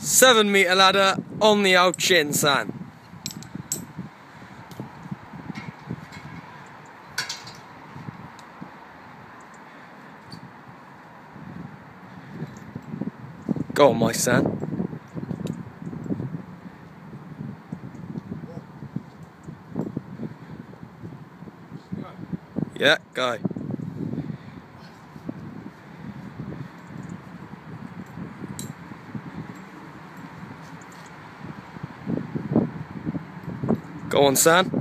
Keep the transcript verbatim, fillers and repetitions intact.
Seven metre ladder on the old chin, son. Go on, my son. Yeah, go. Go on, son.